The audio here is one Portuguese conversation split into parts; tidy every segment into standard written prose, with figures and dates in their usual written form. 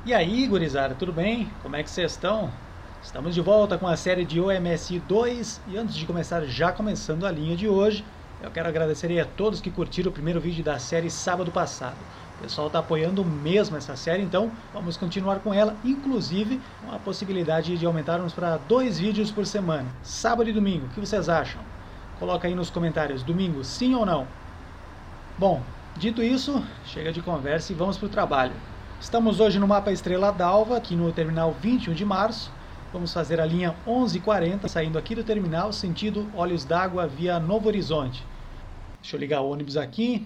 E aí, gurizada, tudo bem? Como é que vocês estão? Estamos de volta com a série de OMSI 2 e antes de começar, já começando a linha de hoje, eu quero agradecer a todos que curtiram o primeiro vídeo da série sábado passado. O pessoal está apoiando mesmo essa série, então vamos continuar com ela, inclusive com a possibilidade de aumentarmos para 2 vídeos por semana, sábado e domingo. O que vocês acham? Coloca aí nos comentários, domingo sim ou não? Bom, dito isso, chega de conversa e vamos para o trabalho. Estamos hoje no mapa Estrela d'Alva, aqui no terminal 21 de março. Vamos fazer a linha 1140, saindo aqui do terminal, sentido Olhos d'Água via Novo Horizonte. Deixa eu ligar o ônibus aqui.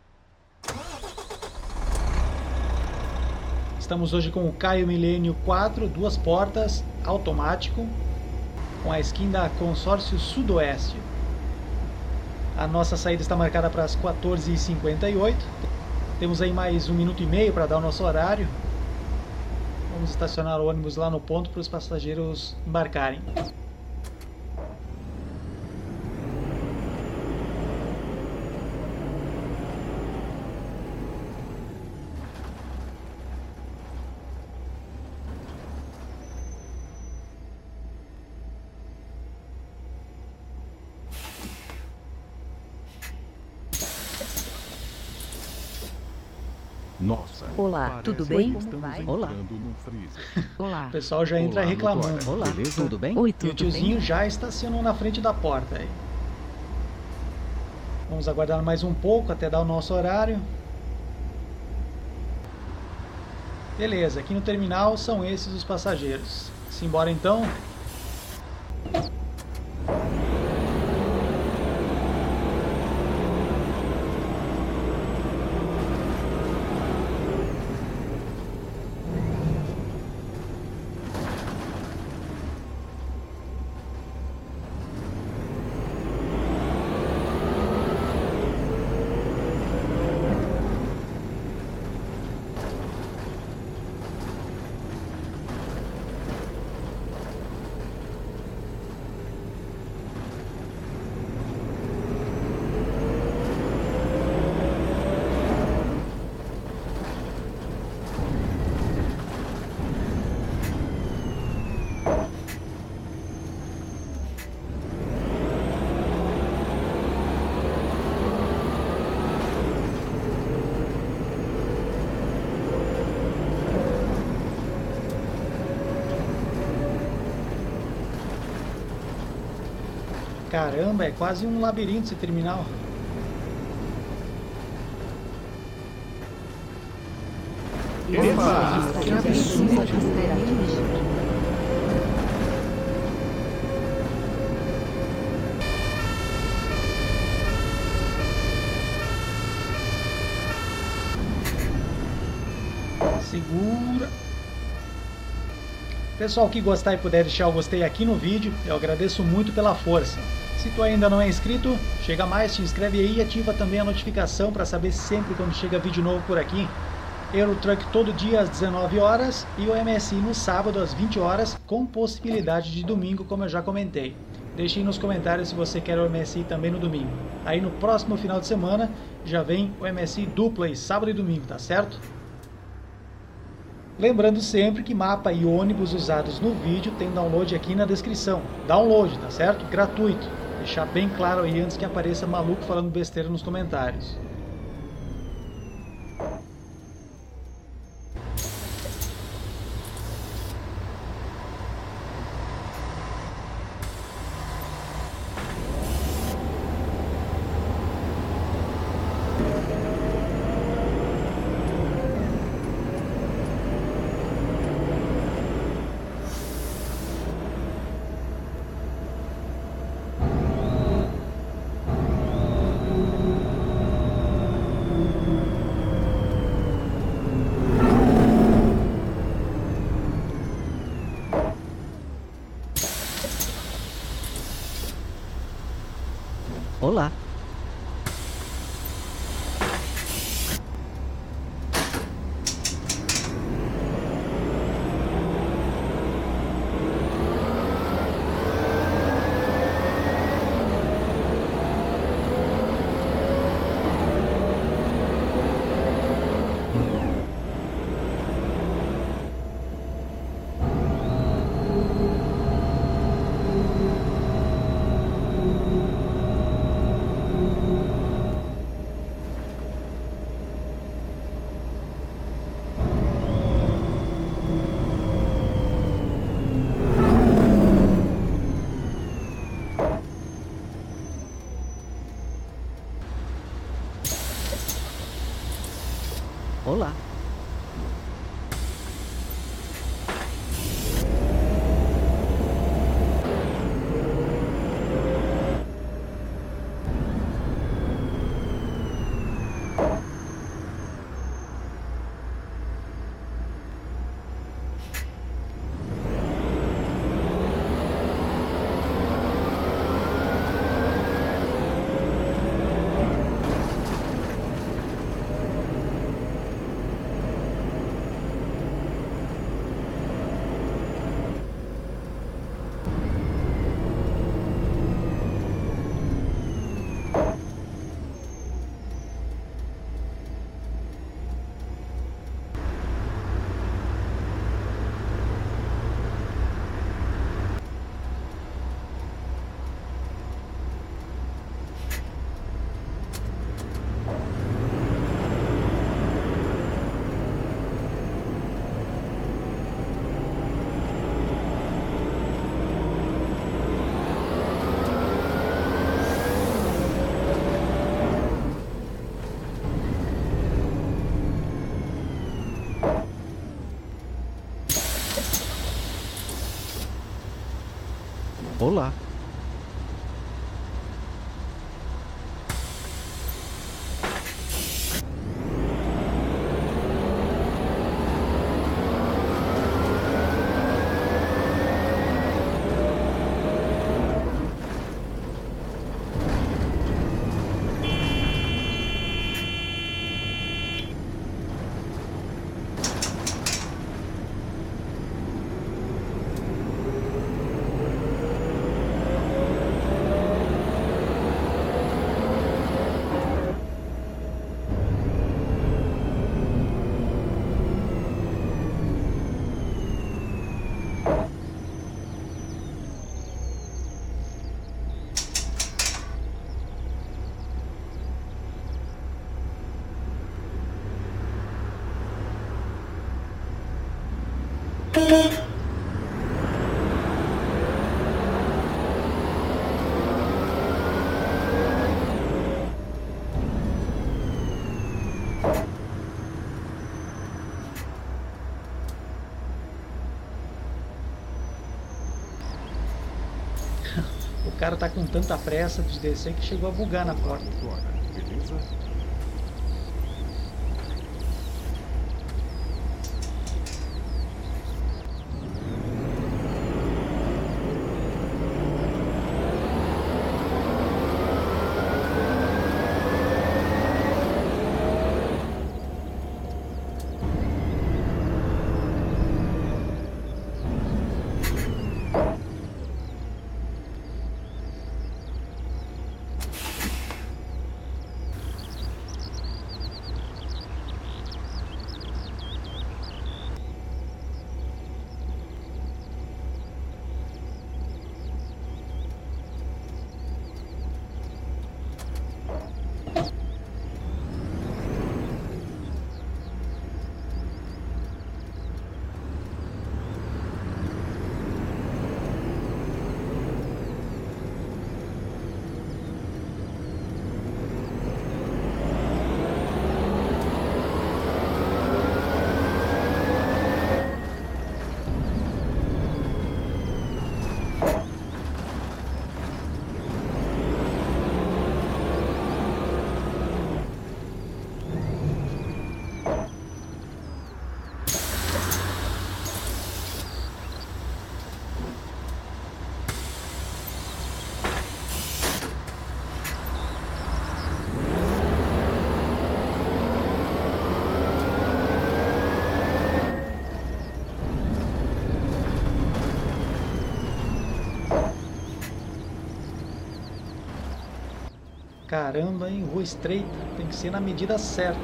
Estamos hoje com o Caio Milênio 4, 2 portas, automático, com a skin da Consórcio Sudoeste. A nossa saída está marcada para as 14h58. Temos aí mais 1 minuto e meio para dar o nosso horário. Vamos estacionar o ônibus lá no ponto para os passageiros embarcarem. Nossa. Olá, tudo bem? Estamos Olá. entrando num freezer. Olá. O pessoal já entra Olá, reclamando. motora. Olá, Beleza? tudo bem? Oi, E o tudo tiozinho bem? já estacionou na frente da porta aí. Vamos aguardar mais um pouco até dar o nosso horário. Beleza, aqui no terminal são esses os passageiros. Simbora então. Caramba, é quase um labirinto esse terminal. Já precisa rastrear dirigir. Segura. Pessoal que gostar e puder deixar o gostei aqui no vídeo, eu agradeço muito pela força. Se tu ainda não é inscrito, chega mais, te inscreve aí e ativa também a notificação para saber sempre quando chega vídeo novo por aqui. Eurotruck todo dia às 19 horas e o MSI no sábado às 20 horas, com possibilidade de domingo, como eu já comentei. Deixe aí nos comentários se você quer o MSI também no domingo. Aí no próximo final de semana já vem o MSI dupla aí, sábado e domingo, tá certo? Lembrando sempre que mapa e ônibus usados no vídeo tem download aqui na descrição. Download, tá certo? Gratuito. Deixar bem claro aí antes que apareça maluco falando besteira nos comentários. Olá. Olá. O cara tá com tanta pressa de descer que chegou a bugar na porta. Beleza? Caramba, hein? Rua estreita. Tem que ser na medida certa.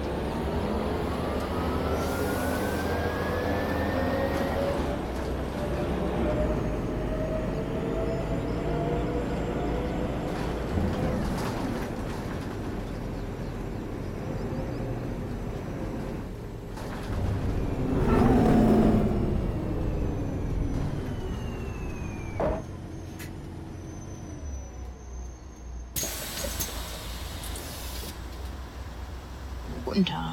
Guten Tag.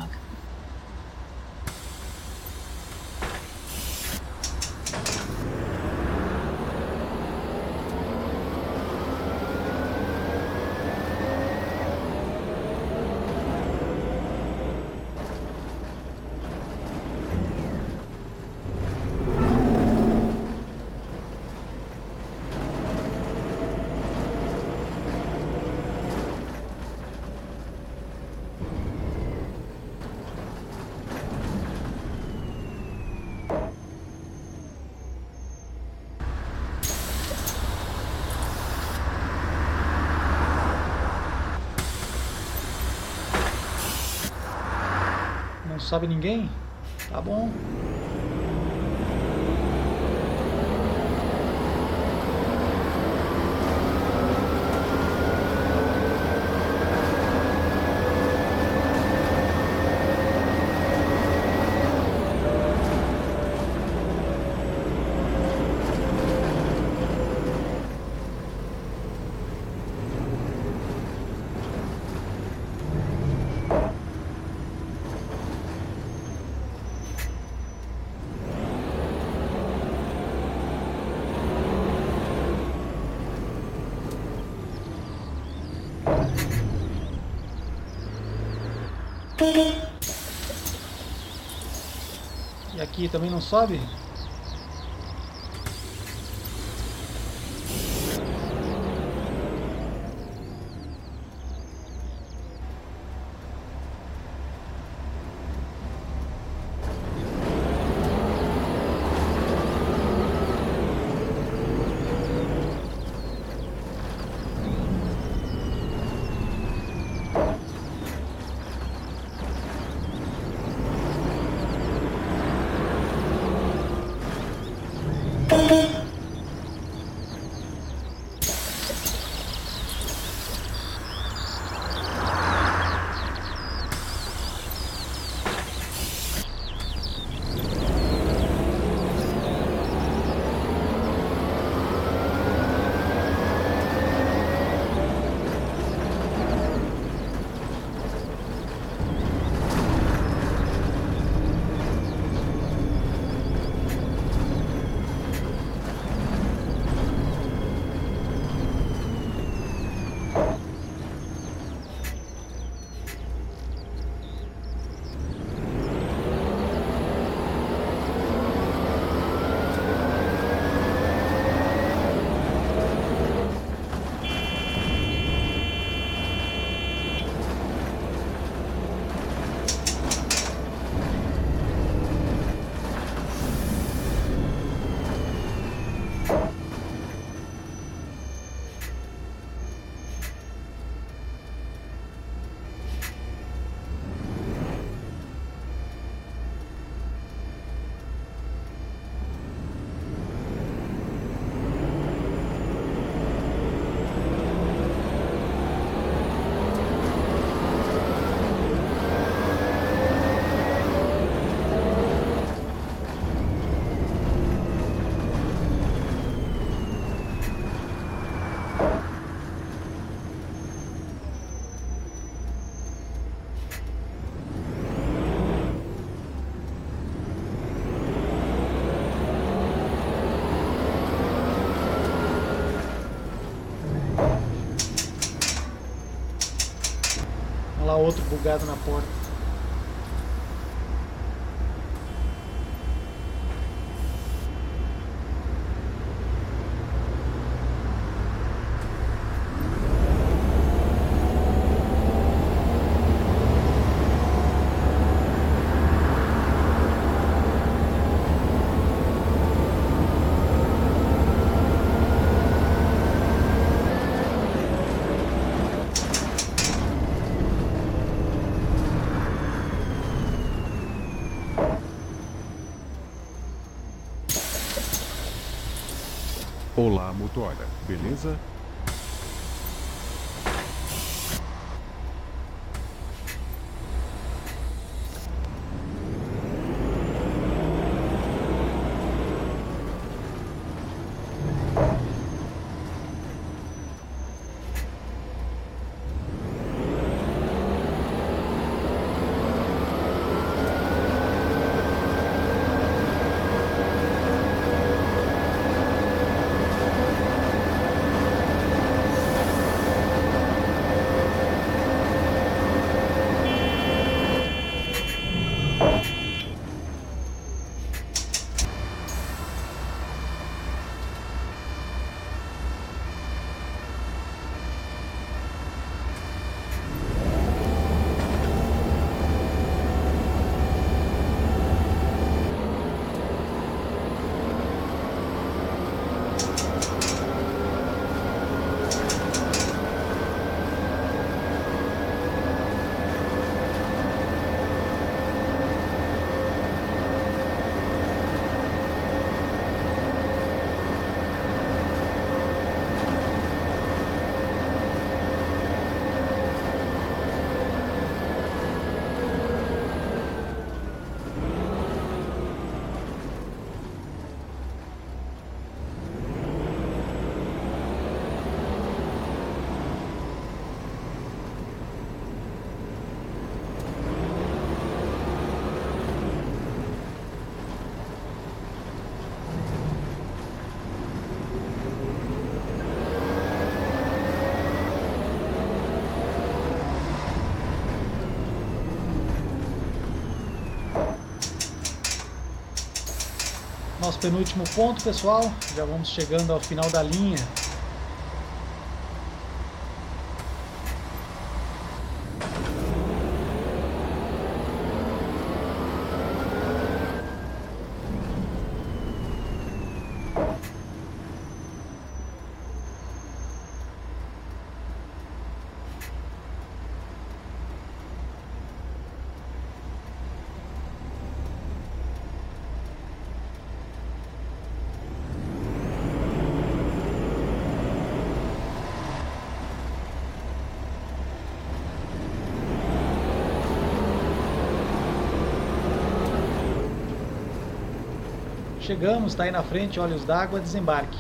Não sobe ninguém? Tá bom. E aqui também não sobe? Olha lá outro bugado na porta. Olá, motora. Beleza? Nosso penúltimo ponto, pessoal. Já vamos chegando ao final da linha. Chegamos, está aí na frente, Olhos d'Água, desembarque.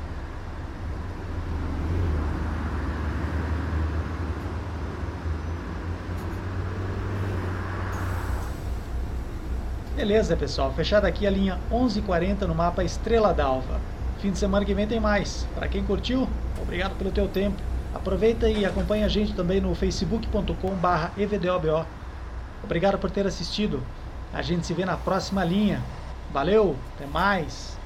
Beleza, pessoal, fechada aqui a linha 11:40 no mapa Estrela d'Alva. Fim de semana que vem tem mais. Para quem curtiu, obrigado pelo teu tempo. Aproveita e acompanha a gente também no facebook.com/evdobo. Obrigado por ter assistido. A gente se vê na próxima linha. Valeu, até mais!